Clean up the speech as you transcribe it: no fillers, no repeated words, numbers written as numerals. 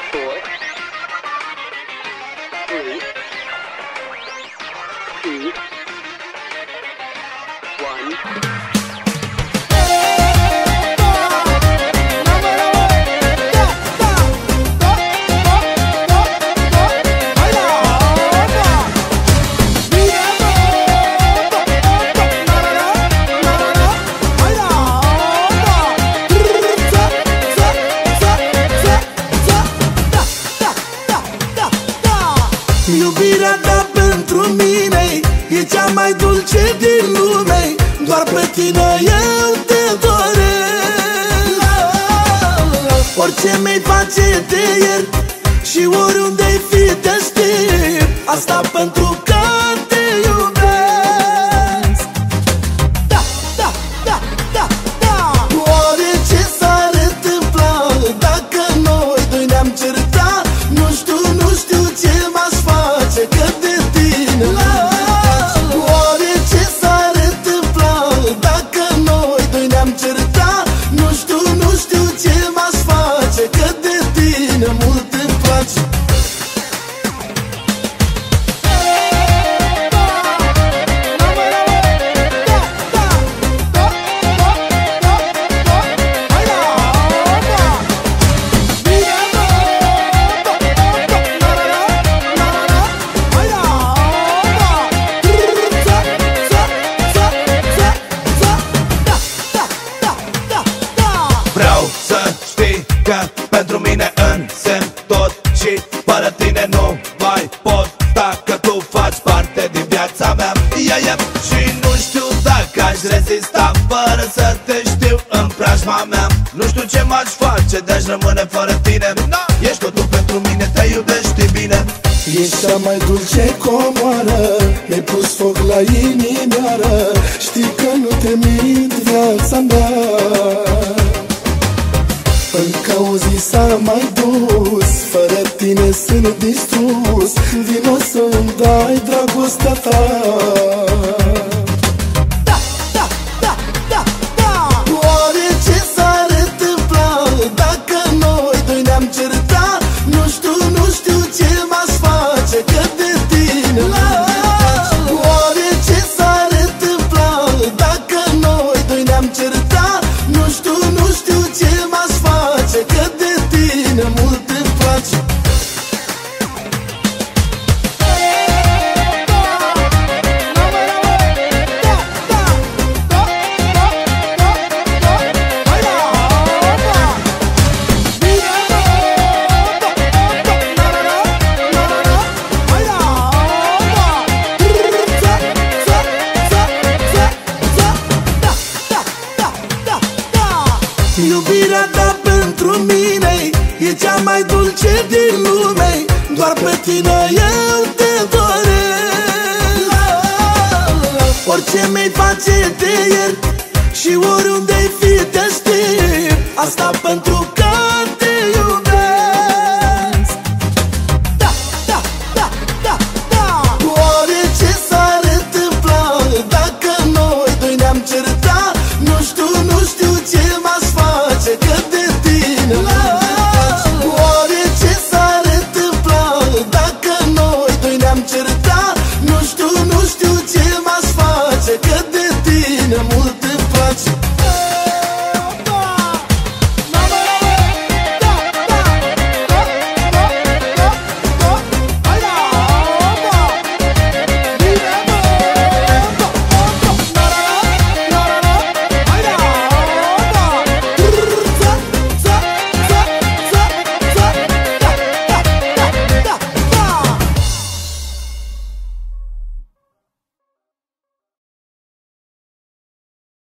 Iubirea ta pentru mine e cea mai dulce din lume. Doar pe tine eu te doresc. Orice mi-ai face te iert și oriunde-ai fi te aștept. Asta pentru că te iubesc. Da, da, da, da, da. Orice s-ar întâmpla, dacă noi doi ne-am certat, nu știu ce m-aș face, că de tine orice s-ar întâmpla, dacă noi doi ne-am certat, nu știu ce m-aș face, că de tine mult îmi place. Vreau să știi că pentru mine însemn tot și fără tine nu mai pot sta, că tu faci parte din viața mea. Și nu știu dacă aș rezista fără să te știu în preajma mea. Nu știu ce m-aș face de-aș rămâne fără tine. Ești totul pentru mine, te iubești bine. Ești cea mai dulce comoară, mi-ai pus foc la inimioară. Știi că nu te mint, viața mea. Încă o zi s-a mai dus, fără tine sunt distrus. Vino să-mi dai dragostea ta. Da, da, da, da, da. Orice s-ar întâmpla, dacă noi doi ne-am certat, nu știu ce m-aș face, că de tine orice s-ar întâmpla, dacă noi doi ne-am certat, nu știu ce m-aș face, că de tine mult îmi place. Iubirea ta pentru mine e cea mai dulce din lume. Doar pe tine eu te doresc. Orice mi-ai face te iert și oriunde-ai fi te aștept. Asta pentru că